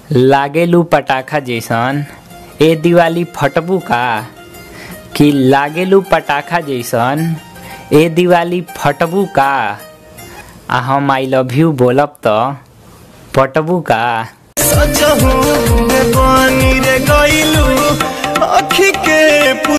लागेलू पटाखा जैसन ए दिवाली फटबू का। कि लागेलू पटाखा जैसन ए दिवाली फटबू का। आ हम आई लव यू बोलब तो पटबू का। सजहू में पानी रे गइलू आँखी के